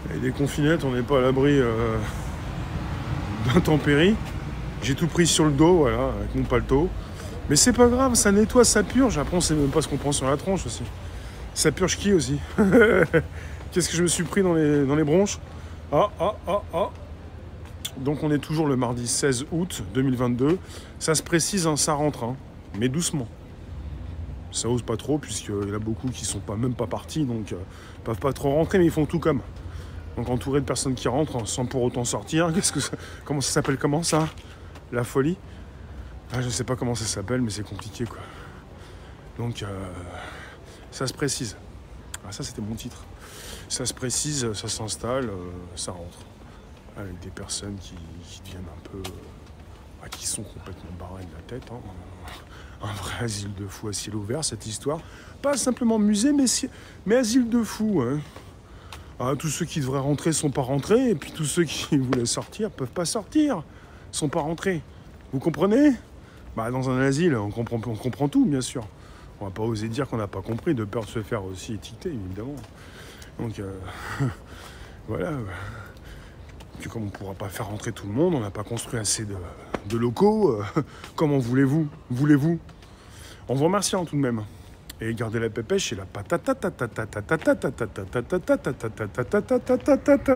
Et des confinettes, on n'est pas à l'abri d'intempéries. J'ai tout pris sur le dos, voilà, avec mon paletot. Mais c'est pas grave, ça nettoie, ça purge. Après, on sait même pas ce qu'on prend sur la tronche aussi. Ça purge qui aussi? Qu'est-ce que je me suis pris dans les bronches? Ah, ah, ah, ah. Donc on est toujours le mardi 16 août 2022. Ça se précise, hein, ça rentre, hein, mais doucement. Ça ose pas trop, puisqu'il y en a beaucoup qui sont même pas partis, donc peuvent pas trop rentrer, mais ils font tout comme. Donc entouré de personnes qui rentrent sans pour autant sortir. Comment ça s'appelle, comment ça? La folie? Ah, je sais pas comment ça s'appelle, mais c'est compliqué, quoi. Donc ça se précise. Ah, ça c'était mon titre. Ça se précise, ça s'installe, ça rentre. Avec des personnes qui deviennent un peu... qui sont complètement barrées de la tête. Hein. Un vrai asile de fous à ciel ouvert, cette histoire. Pas simplement musée, mais asile de fous. Hein. Ah, tous ceux qui devraient rentrer sont pas rentrés, et puis tous ceux qui voulaient sortir peuvent pas sortir, sont pas rentrés. Vous comprenez? Bah, dans un asile, on comprend tout, bien sûr. On va pas oser dire qu'on n'a pas compris, de peur de se faire aussi étiqueter, évidemment. Donc, voilà. Puis comme on ne pourra pas faire rentrer tout le monde, on n'a pas construit assez de locaux. Comment voulez-vous? On vous remercie tout de même. Et gardez la pépèche et la patata.